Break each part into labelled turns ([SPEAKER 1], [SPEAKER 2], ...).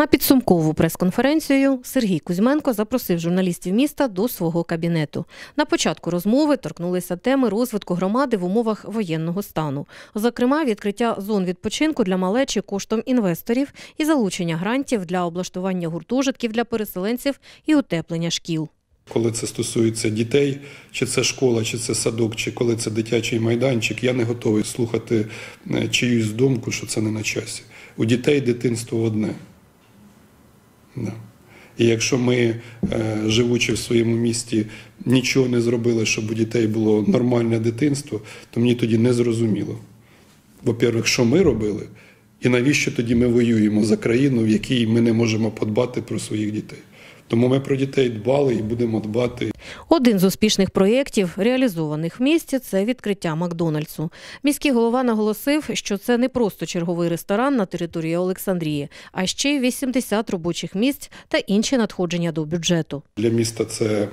[SPEAKER 1] На підсумкову прес-конференцію Сергій Кузьменко запросив журналістів міста до свого кабінету. На початку розмови торкнулися теми розвитку громади в умовах воєнного стану. Зокрема, відкриття зон відпочинку для малечі коштом інвесторів і залучення грантів для облаштування гуртожитків для переселенців і утеплення шкіл.
[SPEAKER 2] Коли це стосується дітей, чи це школа, чи це садок, чи коли це дитячий майданчик, я не готовий слухати чиюсь думку, що це не на часі. У дітей дитинство одне. Да. І якщо ми, живучи в своєму місті, нічого не зробили, щоб у дітей було нормальне дитинство, то мені тоді не зрозуміло. Во-первых, що ми робили, і навіщо тоді ми воюємо за країну, в якій ми не можемо подбати про своїх дітей. Тому ми про дітей дбали і будемо дбати.
[SPEAKER 1] Один з успішних проєктів, реалізованих в місті, це відкриття Макдональдсу. Міський голова наголосив, що це не просто черговий ресторан на території Олександрії, а ще й 80 робочих місць та інші надходження до бюджету.
[SPEAKER 2] Для міста це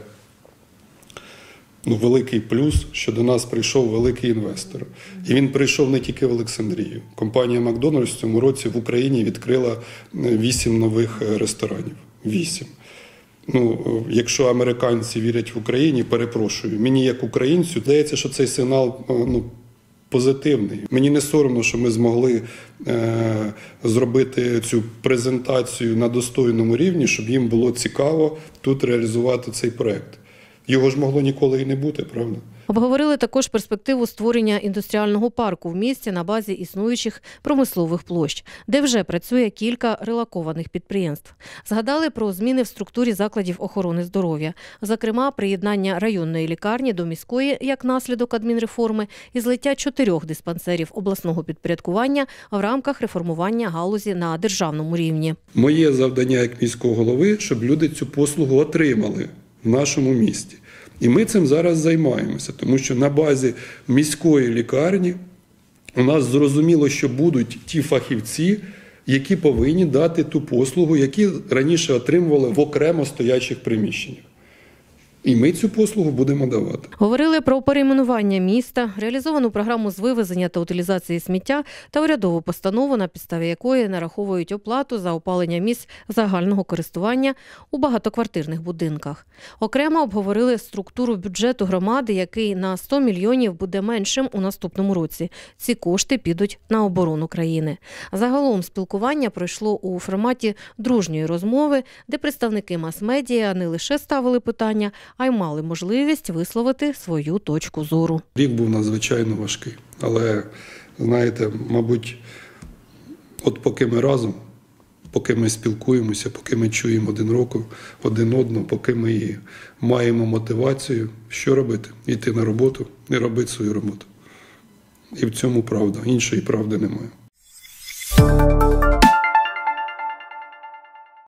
[SPEAKER 2] великий плюс, що до нас прийшов великий інвестор. І він прийшов не тільки в Олександрію. Компанія Макдональдс в цьому році в Україні відкрила 8 нових ресторанів. 8. Якщо американці вірять в Україні, перепрошую, мені як українцю здається, що цей сигнал позитивний. Мені не соромно, що ми змогли зробити цю презентацію на достойному рівні, щоб їм було цікаво тут реалізувати цей проєкт. Його ж могло ніколи і не бути, правда?
[SPEAKER 1] Обговорили також перспективу створення індустріального парку в місті на базі існуючих промислових площ, де вже працює кілька релокованих підприємств. Згадали про зміни в структурі закладів охорони здоров'я. Зокрема, приєднання районної лікарні до міської як наслідок адмінреформи і злиття 4 диспансерів обласного підпорядкування в рамках реформування галузі на державному рівні.
[SPEAKER 2] Моє завдання як міського голови, щоб люди цю послугу отримали в нашому місті. І ми цим зараз займаємося, тому що на базі міської лікарні у нас зрозуміло, що будуть ті фахівці, які повинні дати ту послугу, які раніше отримували в окремо стоячих приміщеннях. І ми цю послугу будемо давати.
[SPEAKER 1] Говорили про перейменування міста, реалізовану програму з вивезення та утилізації сміття та урядову постанову, на підставі якої нараховують оплату за опалення місць загального користування у багатоквартирних будинках. Окремо обговорили структуру бюджету громади, який на 100 мільйонів буде меншим у наступному році. Ці кошти підуть на оборону країни. Загалом спілкування пройшло у форматі дружньої розмови, де представники мас-медіа не лише ставили питання, а й мали можливість висловити свою точку зору.
[SPEAKER 2] Рік був надзвичайно важкий, але, знаєте, мабуть, от поки ми разом, поки ми спілкуємося, поки ми чуємо один одного, поки ми маємо мотивацію, що робити? Йти на роботу і робити свою роботу. І в цьому правда, іншої правди немає.